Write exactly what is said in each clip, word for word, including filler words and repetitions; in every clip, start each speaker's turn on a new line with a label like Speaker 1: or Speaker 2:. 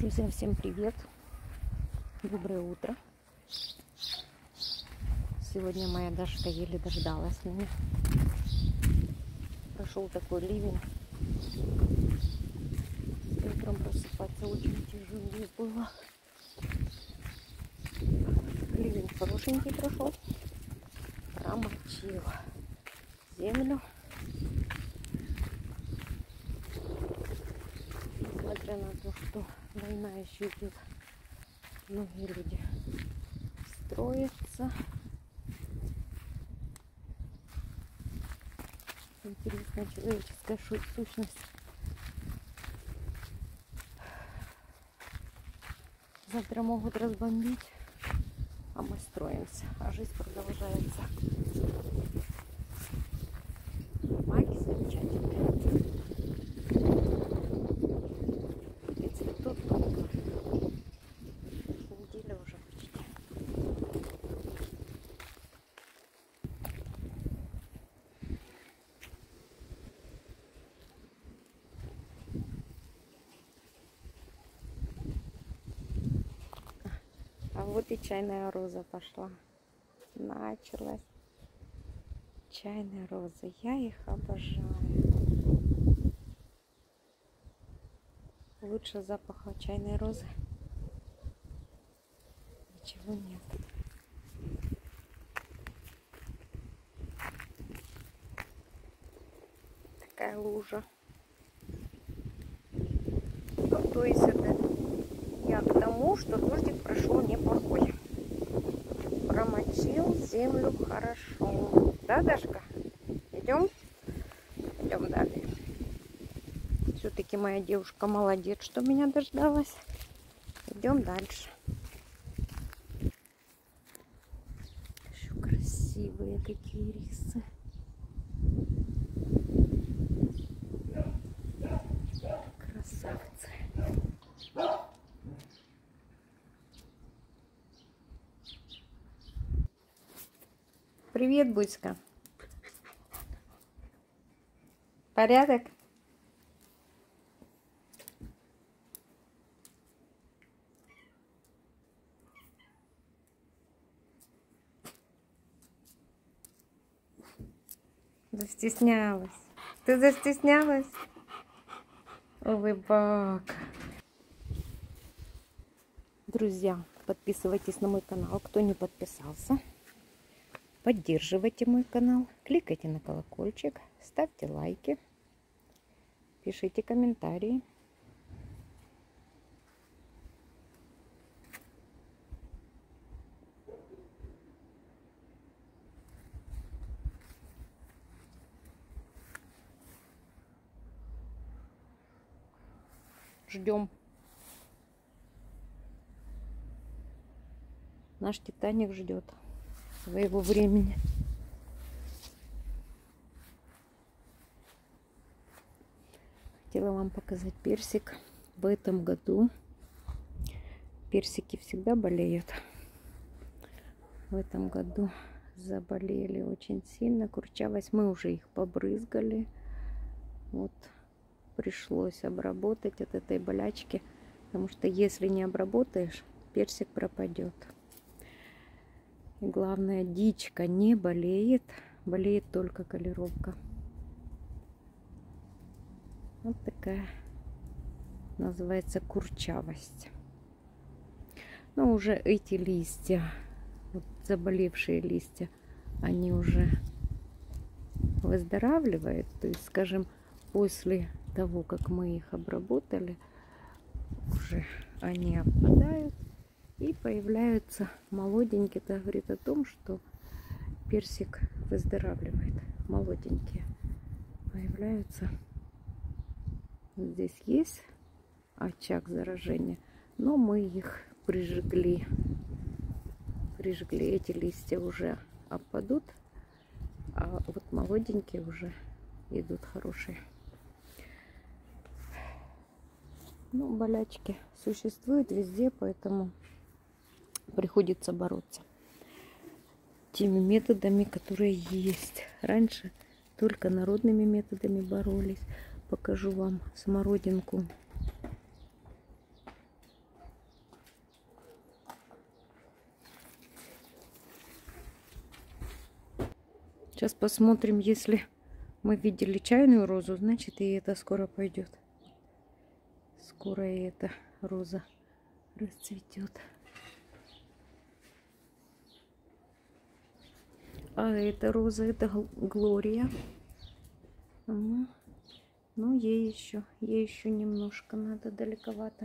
Speaker 1: Друзья, всем привет! Доброе утро! Сегодня моя Дашка еле дождалась меня. Прошел такой ливень. Утром просыпаться очень тяжело было. Ливень хорошенький прошел. Промочил землю. Несмотря на то, что война еще идет, многие люди строятся. Интересная человеческая сущность. Завтра могут разбомбить, а мы строимся, а жизнь продолжается. Маки замечательные. И цветут только. Неделя уже почти. А вот и чайная роза пошла. Началась. Чайные розы. Я их обожаю. Лучше запаха чайной розы ничего нет. Такая лужа. Ну, то есть это я к тому, что дождик прошел неплохой. Промочил землю хорошо. Да, Дашка? Идем? Идем далее. Все-таки моя девушка молодец, что меня дождалась. Идем дальше. Еще красивые какие рисы. Красавцы. Привет, Буська. Порядок? Застеснялась. Ты застеснялась? Улыбак. Друзья, подписывайтесь на мой канал, кто не подписался. Поддерживайте мой канал. Кликайте на колокольчик. Ставьте лайки. Пишите комментарии. Ждем. Наш Титаник ждет своего времени. Хотела вам показать персик. В этом году персики всегда болеют. В этом году заболели очень сильно. Курчавость. Мы уже их побрызгали. Вот. Пришлось обработать от этой болячки, потому что если не обработаешь, персик пропадет. И главное, дичка не болеет, болеет только колеровка. Вот такая называется курчавость. Но уже эти листья, вот заболевшие листья, они уже выздоравливают. То есть, скажем, после того, как мы их обработали, уже они опадают и появляются молоденькие. Это говорит о том, что персик выздоравливает. Молоденькие появляются. Здесь есть очаг заражения, но мы их прижгли. Прижгли. Эти листья уже опадут, а вот молоденькие уже идут хорошие. Ну, болячки существуют везде, поэтому приходится бороться теми методами, которые есть. Раньше только народными методами боролись. Покажу вам смородинку Сейчас посмотрим, если мы видели чайную розу, значит и это скоро пойдет. Скоро и эта роза расцветет. А эта роза, это Глория. Угу. Ну, ей еще, ей еще немножко надо, далековато.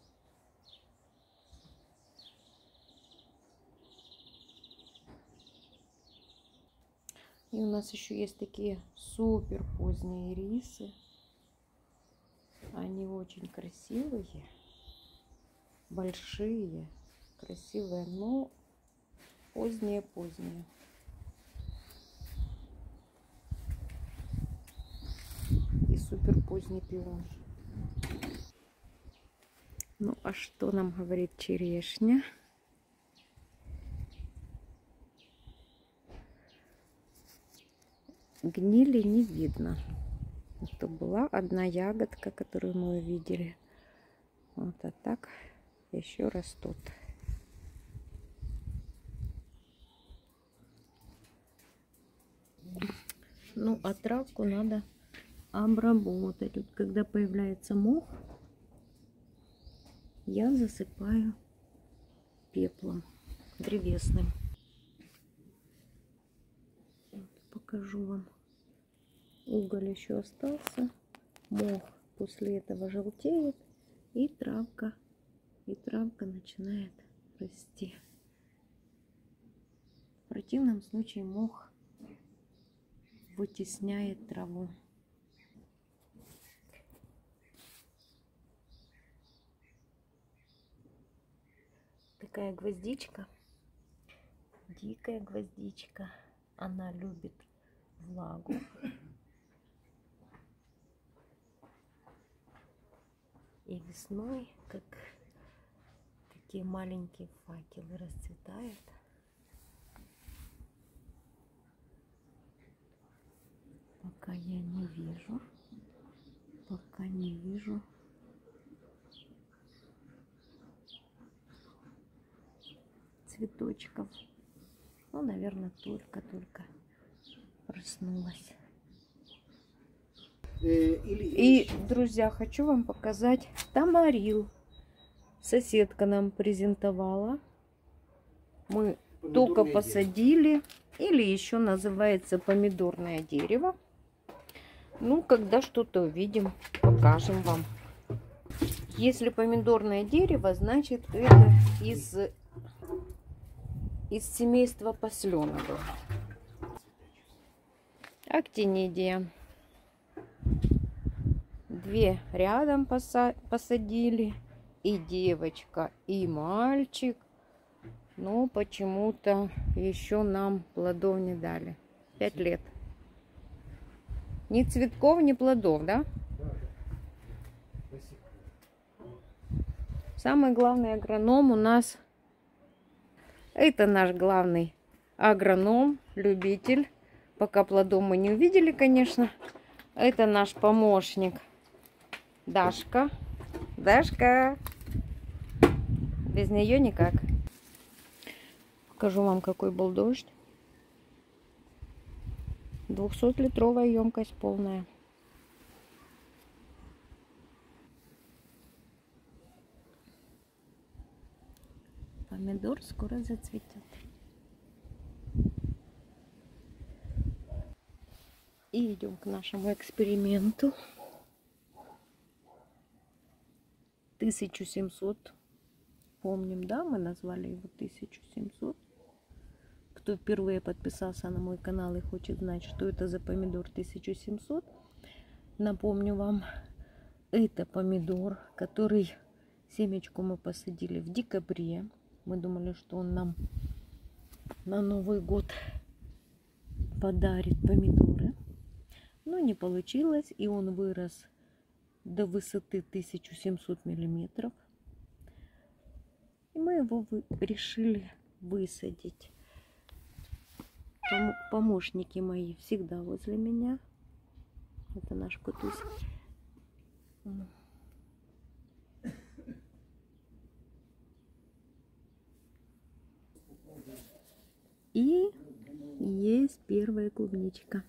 Speaker 1: И у нас еще есть такие супер поздние ирисы. Они очень красивые, большие, красивые, но поздние-поздние. И супер поздний пион. Ну, а что нам говорит черешня? Гнили не видно. Это была одна ягодка, которую мы увидели. Вот, а так еще растут. Ну, а травку надо обработать. Вот когда появляется мох, я засыпаю пеплом древесным. Вот, покажу вам. Уголь еще остался. Мох после этого желтеет. И травка, и травка начинает расти. В противном случае мох вытесняет траву. Такая гвоздичка, дикая гвоздичка, она любит влагу. И весной, как такие маленькие факелы, расцветает. Пока я не вижу, пока не вижу цветочков. Ну, наверное, только-только проснулась. И, друзья, хочу вам показать тамарил. Соседка нам презентовала. Мы только посадили. Или еще называется помидорное дерево. Ну, когда что-то увидим, покажем вам. Если помидорное дерево, значит это из, из семейства посленовых. Актинидия. Две рядом посадили. И девочка, и мальчик. Но почему-то еще нам плодов не дали. Пять лет. Ни цветков, ни плодов, да? Самый главный агроном у нас, это наш главный агроном, любитель. Пока плодов мы не увидели, конечно. Это наш помощник Дашка. Дашка. Без нее никак. Покажу вам, какой был дождь. двухсотлитровая емкость полная. Помидор скоро зацветет. И идем к нашему эксперименту. тысяча семьсот. Помним, да, мы назвали его тысяча семьсот. Кто впервые подписался на мой канал и хочет знать, что это за помидор тысяча семьсот, напомню вам, это помидор, который семечку мы посадили в декабре. Мы думали, что он нам на Новый год подарит помидоры. Но не получилось, и он вырос до высоты тысяча семьсот миллиметров. И мы его решили высадить. Помощники мои всегда возле меня. Это наш котусь. И есть первая клубничка.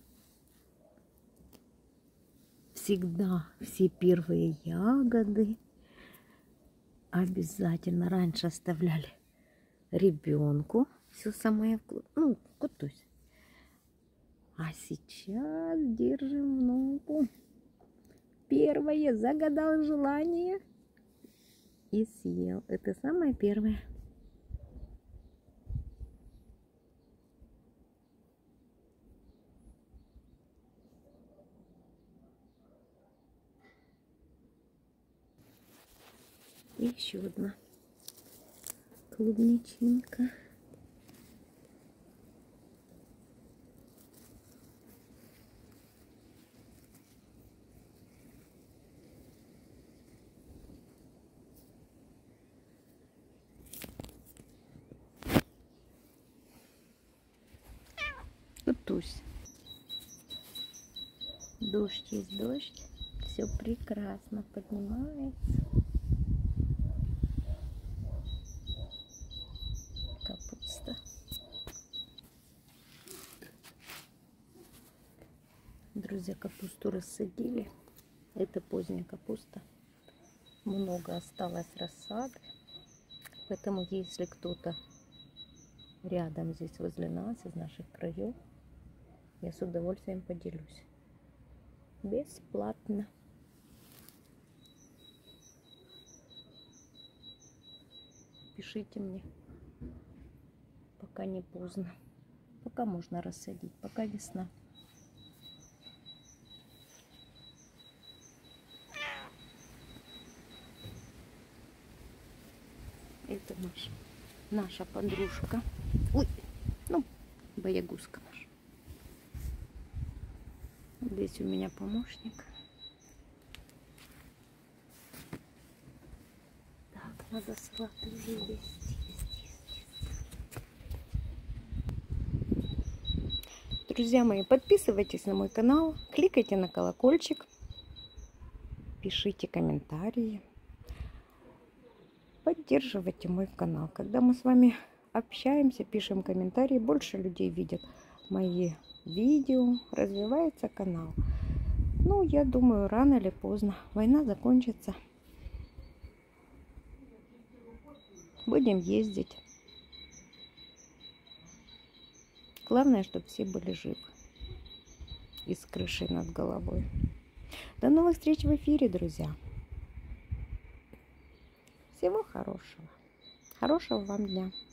Speaker 1: Всегда все первые ягоды обязательно раньше оставляли ребенку. Все самое вкусное. Ну, Кутусь. А сейчас держим внуку. Первое загадал желание и съел. Это самое первое. И еще одна клубничинка. Кутусь. Дождь есть дождь. Все прекрасно поднимается. Капуста. Друзья, капусту рассадили. Это поздняя капуста. Много осталось рассады. Поэтому, если кто-то рядом здесь возле нас, из наших краев, я с удовольствием поделюсь. Бесплатно. Пишите мне, пока не поздно. Пока можно рассадить, пока весна. Это наша, наша подружка. Ой, ну, боягузка наша. Здесь у меня помощник. Так, надо салаты уже есть. Друзья мои, подписывайтесь на мой канал, кликайте на колокольчик, пишите комментарии, поддерживайте мой канал. Когда мы с вами общаемся, пишем комментарии, больше людей видят мои видео, развивается канал. Ну, я думаю, рано или поздно война закончится. Будем ездить. Главное, чтобы все были живы и с крышей над головой. До новых встреч в эфире, друзья. Всего хорошего. Хорошего вам дня.